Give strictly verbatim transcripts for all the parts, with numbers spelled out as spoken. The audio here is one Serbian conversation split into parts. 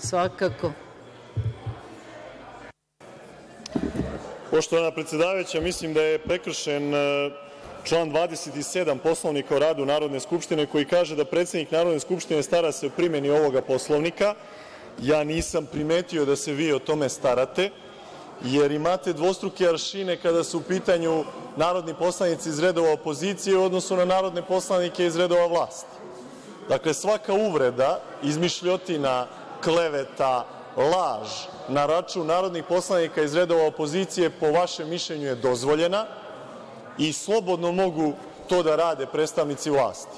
Svakako. Poštovana predsedavajuća, mislim da je prekršen član dvadeset sedam Poslovnika o radu Narodne skupštine koji kaže da predsednik Narodne skupštine stara se o primeni ovoga Poslovnika. Ja nisam primetio da se vi o tome starate, jer imate dvostruke aršine kada su u pitanju narodni poslanici iz redova opozicije u odnosu na narodne poslanike iz redova vlasti. Dakle, svaka uvreda, izmišljotina, kleveta, laž na račun narodnih poslanika iz redova opozicije po vašem mišljenju je dozvoljena i slobodno mogu to da rade predstavnici vlasti.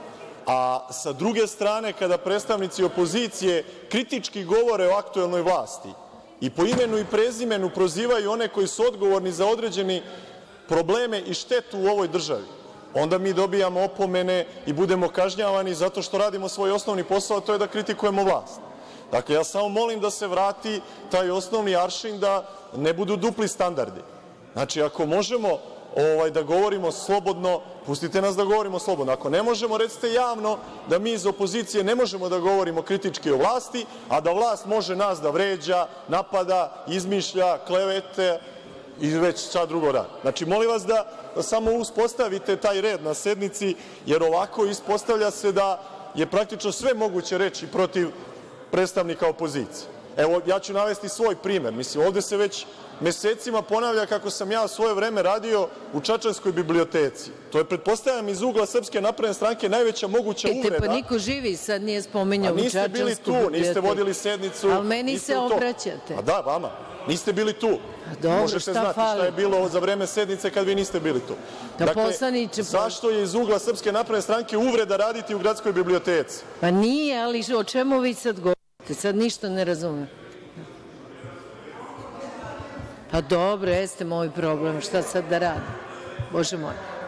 A sa druge strane, kada predstavnici opozicije kritički govore o aktuelnoj vlasti i po imenu i prezimenu prozivaju one koji su odgovorni za određene probleme i štetu u ovoj državi, onda mi dobijamo opomene i budemo kažnjavani zato što radimo svoj osnovni posao, a to je da kritikujemo vlast. Dakle, ja samo molim da se vrati taj osnovni aršin, da ne budu dupli standardi. Znači, ako možemo da govorimo slobodno, pustite nas da govorimo slobodno. Ako ne možemo, recite javno da mi iz opozicije ne možemo da govorimo kritički o vlasti, a da vlast može nas da vređa, napada, izmišlja, klevete i već šta drugo radi. Znači, molim vas da samo uspostavite taj red na sednici, jer ovako ispostavlja se da je praktično sve moguće reći protiv predstavnika opozicije. Evo, ja ću navesti svoj primer. Mislim, ovde se već mesecima ponavlja kako sam ja u svoje vreme radio u čačanskoj biblioteci. To je, pretpostavljam, iz ugla Srpske napredne stranke najveća moguća uvreda. Pa niko živi sad nije spominjao u čačansku biblioteku. Niste bili tu, niste vodili sednicu. Ali meni se obraćate. A da, vama. Niste bili tu. Dobro, možete šta znati fali? Šta je bilo za vreme sednice kad vi niste bili tu. Da, dakle, poslaniče, zašto je iz ugla Srpske napredne stranke uvreda raditi u gradskoj biblioteci? Pa nije, ali o čemu vi sad govorite? Sad ništa ne razumem. Pa dobro, jeste moj problem, šta sad da radim? Bože moj.